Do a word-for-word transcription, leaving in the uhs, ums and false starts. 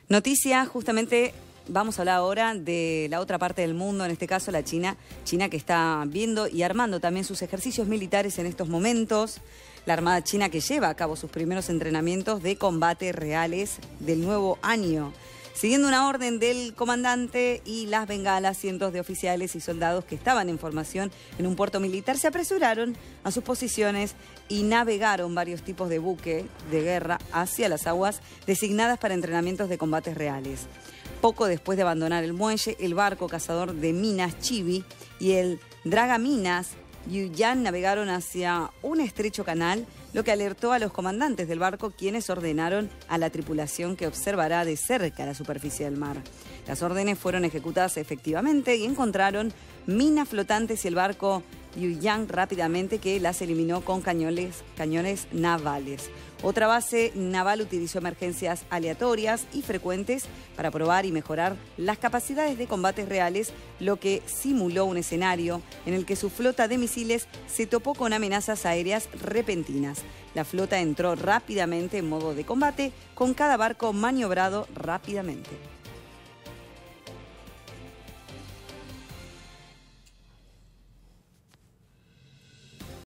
Noticia, justamente vamos a hablar ahora de la otra parte del mundo, en este caso la China, China que está viendo y armando también sus ejercicios militares en estos momentos. La Armada China que lleva a cabo sus primeros entrenamientos de combate reales del nuevo año. Siguiendo una orden del comandante y las bengalas, cientos de oficiales y soldados que estaban en formación en un puerto militar se apresuraron a sus posiciones y navegaron varios tipos de buque de guerra hacia las aguas designadas para entrenamientos de combates reales. Poco después de abandonar el muelle, el barco cazador de minas Chibi y el dragaminas Yuyan navegaron hacia un estrecho canal, lo que alertó a los comandantes del barco, quienes ordenaron a la tripulación que observará de cerca la superficie del mar. Las órdenes fueron ejecutadas efectivamente y encontraron minas flotantes y el barco Yuyan rápidamente que las eliminó con cañones, cañones navales. Otra base naval utilizó emergencias aleatorias y frecuentes para probar y mejorar las capacidades de combates reales, lo que simuló un escenario en el que su flota de misiles se topó con amenazas aéreas repentinas. La flota entró rápidamente en modo de combate, con cada barco maniobrado rápidamente.